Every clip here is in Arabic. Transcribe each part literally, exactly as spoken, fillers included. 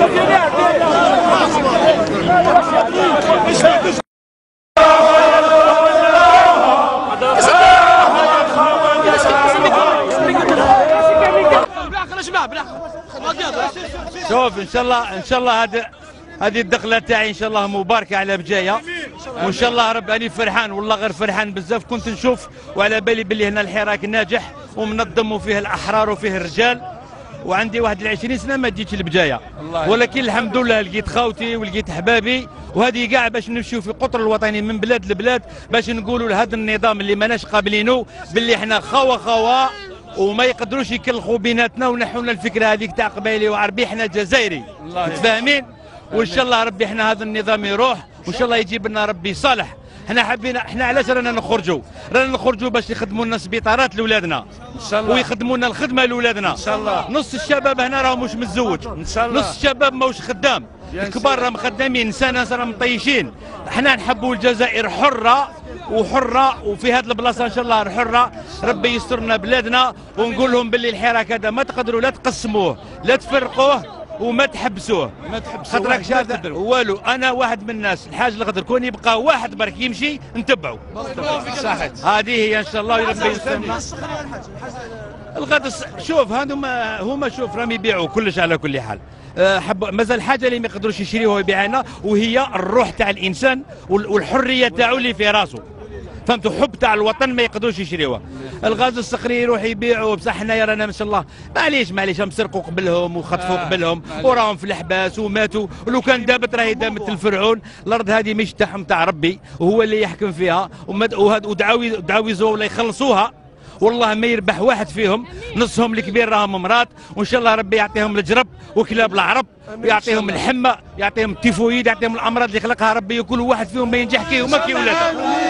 شوف ان شاء الله ان شاء الله هذا هذه الدخله تاعي ان شاء الله مباركه على بجايه، وان شاء الله رب اني فرحان والله غير فرحان بزاف. كنت نشوف وعلى بالي باللي هنا الحراك ناجح ومنظم وفيه الاحرار وفيه الرجال، وعندي واحد العشرين سنه ما جيتش لبجايه، ولكن الحمد لله لقيت خاوتي ولقيت احبابي، وهذه كاع باش نمشيو في قطر الوطني من بلاد لبلاد باش نقولوا لهذا النظام اللي ماناش قابلينه باللي احنا خوا خوا وما يقدروش يكلخوا بيناتنا ونحونا الفكره هذيك تاع قبايلي وعربي، احنا جزائري متفاهمين. وان شاء الله ربي احنا هذا النظام يروح وان شاء الله يجيب لنا ربي صالح. احنا حابين احنا علاش رانا نخرجوا؟ رانا نخرجوا باش يخدموا لنا سبيطارات لاولادنا ان شاء الله، ويخدموا لنا الخدمه لاولادنا ان شاء الله. نص الشباب هنا راهم مش متزوج ان شاء الله، نص الشباب ماهوش خدام، الكبار راهم خدامين، نساء ناس راهم مطيشين. احنا نحبوا الجزائر حره وحره، وفي هذه البلاصه ان شاء الله حره. ربي يسترنا بلادنا، ونقول لهم باللي الحراك هذا ما تقدروا لا تقسموه لا تفرقوه وما تحبسوه، ما تحبسوه خاطرك شاد والو. انا واحد من الناس الحاج الغدر كون يبقى واحد برك يمشي نتبعه، صحيح هذه هي ان شاء الله. ربي يسترنا الغد. شوف هذوما هما شوف راهم يبيعوا كلش على كل حال. حب مازال حاجه اللي ما يقدروش يشريوها ويبيعها، وهي الروح تاع الانسان والحريه تاعو اللي في راسه، فهمتوا؟ حب تاع الوطن ما يقدروش يشريوها. الغاز الصخري يروح يبيعوا، بصح حنايا رانا ما شاء الله معليش معليش هم سرقوا قبلهم وخطفوا قبلهم وراهم في الحباس وماتوا، ولو كان دابت راهي دامت الفرعون. الارض هذه مش تاعهم تاع ربي وهو اللي يحكم فيها، ودعاوي دعاوي ولا يخلصوها والله ما يربح واحد فيهم. نصهم الكبير راهم مرات، وان شاء الله ربي يعطيهم الجرب وكلاب العرب، ويعطيهم الحمى، يعطيهم التيفويد، يعطيهم الامراض اللي خلقها ربي، وكل واحد فيهم ما ينجح كي وما كي ولاده.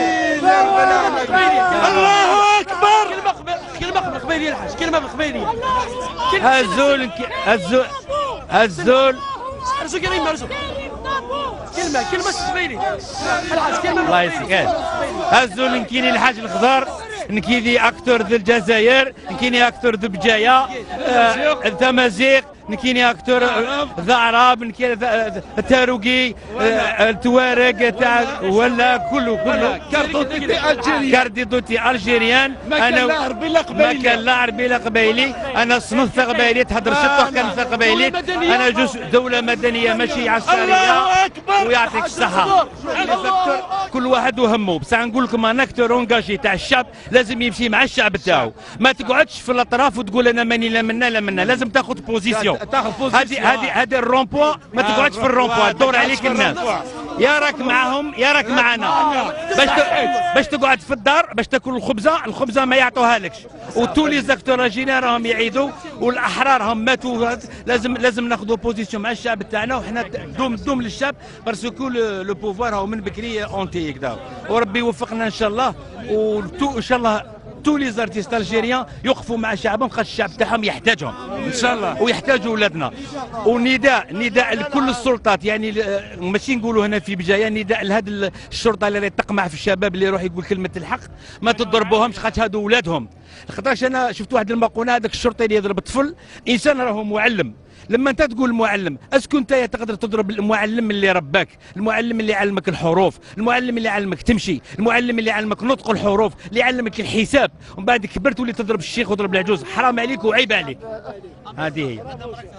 الله اكبر. كلمه كلمه بالقبيليه الحاج، كلمه بالقبيليه. هزول هزول هزول رزق كريم رزق كلمه كلمه بالقبيليه الحاج، كلمه الله يسعدك. هزول نكيني الحاج الخضر، نكيني اكتور ذو الجزائر، نكيني اكتور ذو بجايه التمازيغ، نكيني اكتور ذا عرب، نكيني التاروقي التوارق تاع ولا كله كله كارديدوتي الجيريان كارديدوتي الجيريان. انا ما كان لا عربي لا قبايلي، انا صنف قبايلي تهضر ست كان قبايلي، انا جزء دوله مدنيه ماشي عسكريه. ويعطيك الصحه. كل واحد وهمه، بصح نقول لكم انا اكتور اونجاجي تاع الشعب لازم يمشي مع الشعب تاعو، ما تقعدش في الاطراف وتقول انا ماني لا منا لا منا، لازم تاخذ بوزيسيون. هذه هذه هذه الرومبوا، ما تقعدش في الرومبوا تدور عليك الناس، يا راك معاهم يا راك معنا. باش باش تقعد في الدار باش تاكل الخبزه، الخبزه ما يعطوها لكش. وتولي زاكتور جينا راهم يعيدوا، والاحرار هم ماتوا. لازم لازم ناخذوا بوزيسيون مع الشعب تاعنا، وحنا دوم دوم للشعب باسكو لو بوفوار هو من بكري اونتي كدا. وربي يوفقنا ان شاء الله، وان شاء الله تو لي زارتيست الجيريان يوقفوا مع شعبهم، خاطر الشعب تاعهم يحتاجهم ان شاء الله، ويحتاجوا ولادنا. ونداء نداء لكل السلطات، يعني ماشي نقولوا هنا في بجايه، نداء لهذه الشرطه اللي تقمع في الشباب اللي يروح يقول كلمه الحق، ما تضربوهمش خاطر هادو ولادهم. خاطرش انا شفت واحد المقوله، هذاك الشرطي اللي يضرب الطفل انسان راهو معلم. لما انت تقول معلم، اسكو انت تقدر تضرب المعلم اللي رباك، المعلم اللي علمك الحروف، المعلم اللي علمك تمشي، المعلم اللي علمك نطق الحروف، اللي علمك الحساب، ومن بعد كبرت ولي تضرب الشيخ وتضرب العجوز؟ حرام عليك وعيب عليك. هذه هي.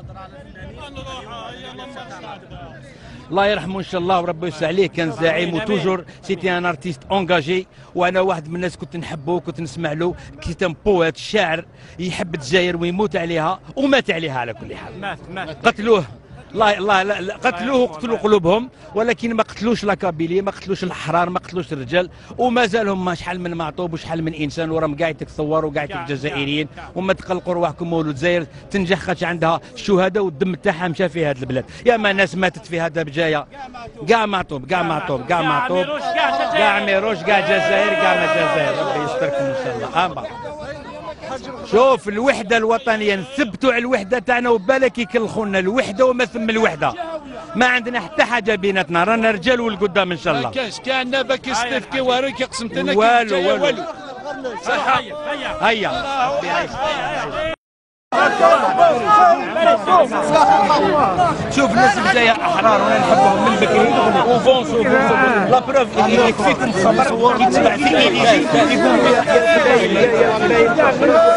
الله يرحمه ان شاء الله وربي يوسع عليه، كان زعيم وتوجور سيتي ان ارتيست اونجاجي، وانا واحد من الناس كنت نحبه وكنت نسمع له. كان بويت شاعر يحب الجزائر ويموت عليها، ومات عليها على كل حال. مات مات قتلوه الله الله لا قتلوه وقتلوا قلوبهم، ولكن ما قتلوش لاكابيلي، ما قتلوش الاحرار، ما قتلوش الرجال، وما زالهم ما شحال من معطوب وشحال من انسان وراهم قاعد تصوروا وقاعد الجزائريين. وما تقلقوا رواحكم، ولو الجزائر تنجح خاطر عندها الشهداء والدم تاعها مشى في هذه البلاد. يا ما ناس ماتت في هذا بجايه، كاع معطوب كاع معطوب كاع معطوب كاع ميروش كاع جزائر كاع ما جزائر. ربي يستركم ان شاء الله. آه شوف الوحده الوطنيه، نثبتوا على الوحده تاعنا، وبالك يكلخونا الوحده وما ثم الوحده. ما عندنا حتى حاجه بيناتنا، رانا رجال والقدام ان شاء الله. ما كاش كان باك يستفكي وراك قسمتنا والو والو. صح. هيا هيا. شوف الناس الجايه احرار وانا نحبهم من بكري وفونسو لا بروف يكفيكم خبر يتبع في ايدي يكون